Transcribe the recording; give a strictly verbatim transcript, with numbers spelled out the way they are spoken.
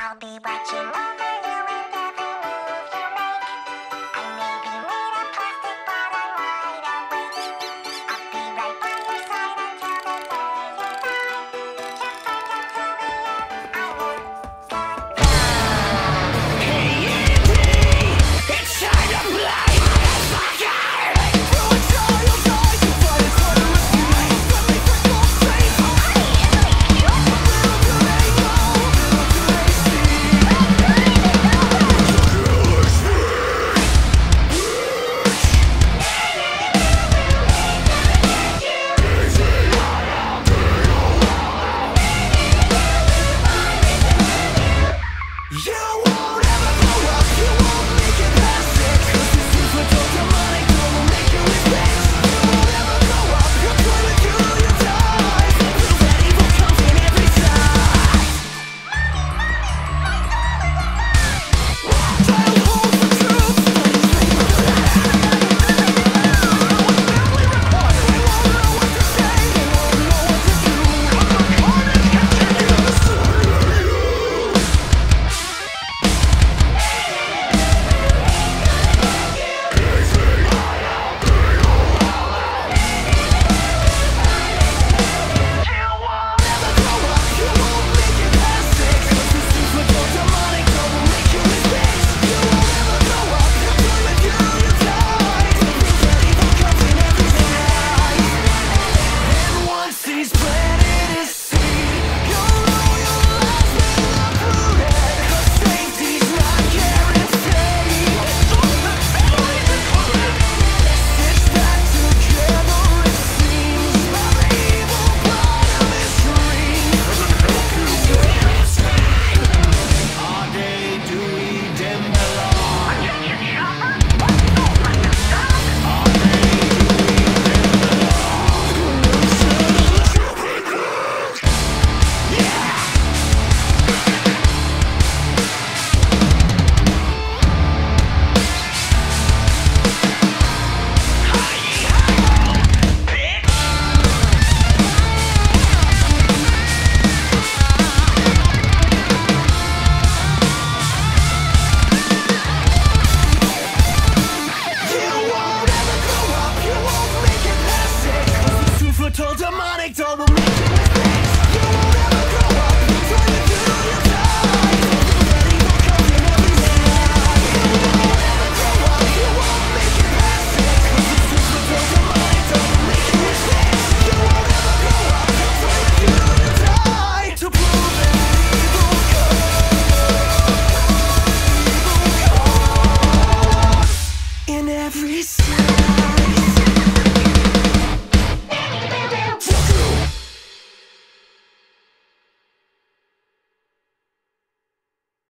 I'll be watching over you and every move you make. I may be made of plastic, but I'm wide awake. I'll be right by your side until the day you die. To find out till the end, I won't let go. Hey, E T, it's time to play, motherfucker! Through a child dies, you fight as hard to escape. Friendly fickle fate, little do they know, little do they see. You